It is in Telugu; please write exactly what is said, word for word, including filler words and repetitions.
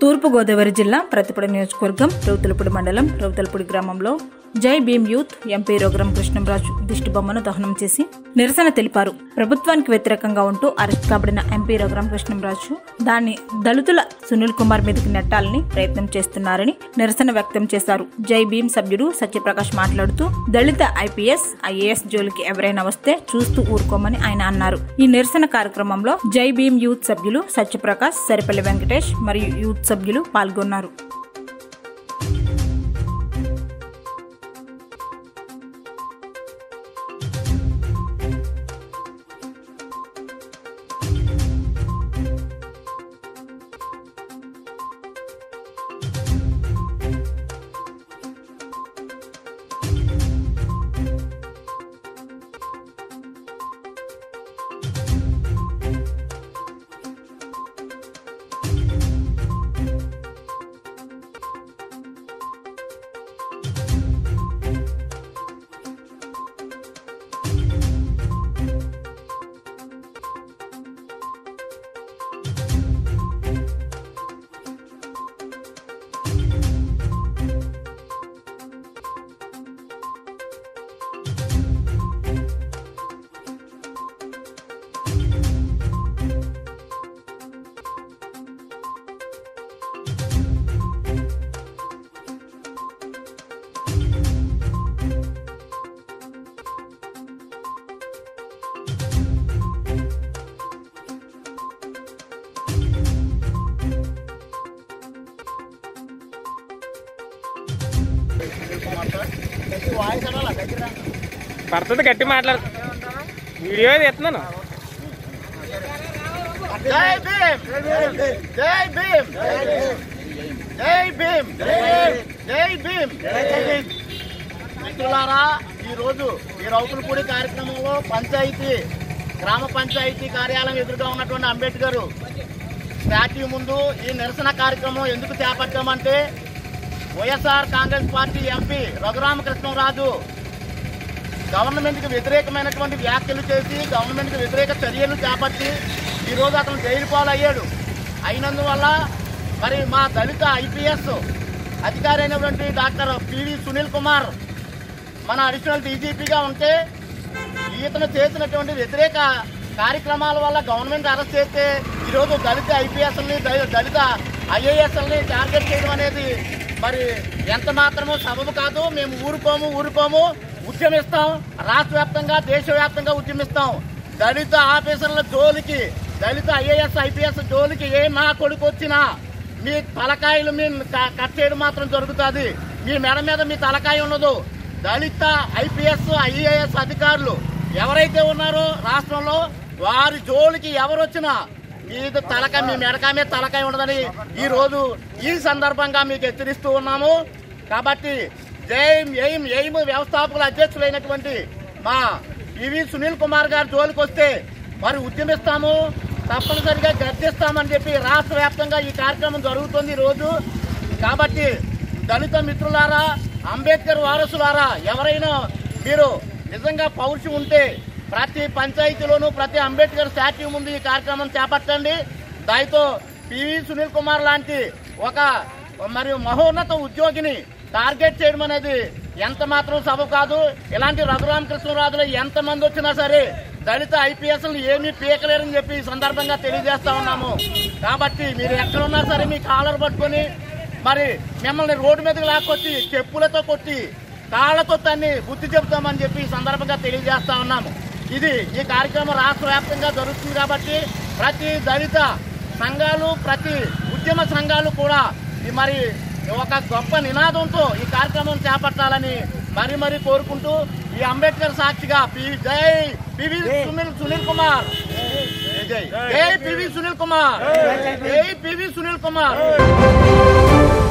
తూర్పు గోదావరి జిల్లా ప్రతిపడ నియోజకవర్గం రౌతులపూడి మండలం రౌతులపూడి గ్రామంలో జై భీమ్ యూత్ ఎంపీ రఘురామ కృష్ణంరాజు దిష్టిబొమ్మను దహనం చేసి నిరసన తెలిపారు. ప్రభుత్వానికి వ్యతిరేకంగా ఉంటూ అరెస్ట్ కాబడిన ఎంపీ రఘురామ కృష్ణంరాజు దాన్ని దళితుల సునీల్ కుమార్ మీదకి నెట్టాలని ప్రయత్నం చేస్తున్నారని నిరసన వ్యక్తం చేశారు. జై భీమ్ సభ్యుడు సత్యప్రకాష్ మాట్లాడుతూ దళిత ఐపీఎస్ ఐఏఎస్ జోలికి ఎవరైనా వస్తే చూస్తూ ఊరుకోమని ఆయన అన్నారు. ఈ నిరసన కార్యక్రమంలో జై భీమ్ యూత్ సభ్యులు సత్యప్రకాష్, సరిపల్లి వెంకటేష్ మరియు యూత్ సభ్యులు పాల్గొన్నారు. పడుతుంది గట్టి మాట్లాడు వీడియో తీస్తున్నాను. జై భీమ్ జై భీమ్ జై భీమ్ జై భీమ్ మిత్రులారా, ఈరోజు ఈ రౌతులపూడి కార్యక్రమంలో పంచాయతీ గ్రామ పంచాయతీ కార్యాలయం ఎదురుగా ఉన్నటువంటి అంబేద్కర్ స్టాట్యూ ముందు ఈ నిరసన కార్యక్రమం ఎందుకు చేపట్టామంటే YSR Congress party MP Raghurama Krishnamraju గవర్నమెంట్కి వ్యతిరేకమైనటువంటి వ్యాఖ్యలు చేసి గవర్నమెంట్కి వ్యతిరేక చర్యలు చేపట్టి ఈరోజు అతను జైలు పాలయ్యాడు. అయినందువల్ల మరి మా దళిత ఐపీఎస్ అధికారి అయినటువంటి డాక్టర్ పివి సునీల్ కుమార్ మన అడిషనల్ డీజీపీగా ఉంటే ఈతను చేసినటువంటి వ్యతిరేక కార్యక్రమాల వల్ల గవర్నమెంట్ అరెస్ట్ చేస్తే ఈరోజు దళిత ఐపీఎస్ని దళిత ఐఏఎస్ని టార్గెట్ చేయడం అనేది మరి ఎంత మాత్రమూ సబబు కాదు. మేము ఊరుకోము ఊరుకోము ఉద్యమిస్తాం. రాష్ట్ర వ్యాప్తంగా దేశవ్యాప్తంగా ఉద్యమిస్తాం. దళిత ఆఫీసర్ల జోలికి దళిత ఐఏఎస్ ఐపీఎస్ జోలికి ఏ మా కొడుకు వచ్చినా మీ తలకాయలు మీ కట్ చేయడం మాత్రం జరుగుతుంది. మీ మెడ మీద మీ తలకాయ ఉండదు. దళిత ఐపీఎస్ ఐఏఎస్ అధికారులు ఎవరైతే ఉన్నారో రాష్ట్రంలో వారి జోలికి ఎవరు వచ్చినా మీద తలకాయ మీ మెడకాయ మీద తలకాయ ఉండదని ఈ రోజు ఈ సందర్భంగా మీకు హెచ్చరిస్తూ ఉన్నాము. కాబట్టి జైమ్ ఎయిమ్ ఎయిమ్ వ్యవస్థాపకుల అధ్యక్షులైనటువంటి మా పివి సునీల్ కుమార్ గారి జోలికి వస్తే మరి ఉద్యమిస్తాము, తప్పనిసరిగా గర్జిస్తామని చెప్పి రాష్ట్ర వ్యాప్తంగా ఈ కార్యక్రమం జరుగుతుంది ఈరోజు. కాబట్టి దళిత మిత్రులారా, అంబేద్కర్ వారసులారా, ఎవరైనా మీరు నిజంగా పౌరుషం ఉంటే ప్రతి పంచాయతీలోనూ ప్రతి అంబేద్కర్ స్టాట్యూ ముందు ఈ కార్యక్రమం చేపట్టండి. దానితో పివి సునీల్ కుమార్ లాంటి ఒక మరియు మహోన్నత ఉద్యోగిని టార్గెట్ చేయడం అనేది ఎంత మాత్రం సబబు కాదు. ఇలాంటి రఘురామ కృష్ణరాజులు ఎంతమంది వచ్చినా సరే దళిత ఐపీఎస్లు ఏమీ పీకలేరని చెప్పి ఈ సందర్భంగా తెలియజేస్తా ఉన్నాము. కాబట్టి మీరు ఎక్కడున్నా సరే మీ కాలర్ పట్టుకొని మరి మిమ్మల్ని రోడ్డు మీదకి లాక్కొచ్చి చెప్పులతో కొట్టి కాళ్లతో తన్ని బుద్ధి చెబుతామని చెప్పి ఈ సందర్భంగా తెలియజేస్తా ఉన్నాము. ఇది ఈ కార్యక్రమం రాష్ట్ర వ్యాప్తంగా జరుగుతుంది. కాబట్టి ప్రతి దళిత సంఘాలు ప్రతి ఉద్యమ సంఘాలు కూడా మరి ఒక గొప్ప నినాదంతో ఈ కార్యక్రమం చేపట్టాలని మరి మరి కోరుకుంటూ ఈ అంబేద్కర్ సాక్షిగా జై పివి సునీల్ సునీల్ కుమార్ జై జై పివి సునీల్ కుమార్ జై పివి సునీల్ కుమార్.